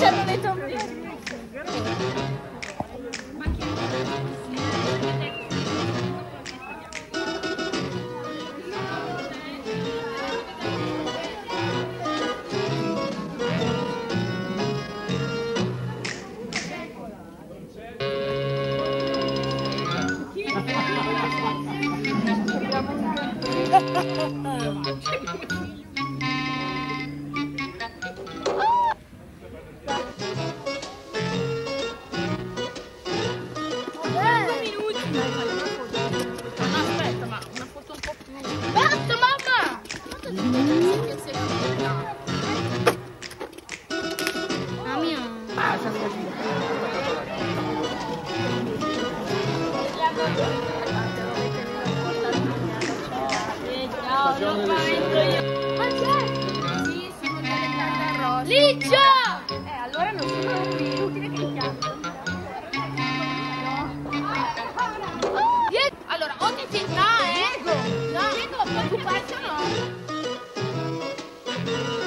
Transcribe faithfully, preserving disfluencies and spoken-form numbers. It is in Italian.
facendo dei tombini. Licia! Eh, allora non sono qui, inutile che li chiamo. Allora, o ti ti... No, eh! Diego! No, Diego, preoccuparsi o no?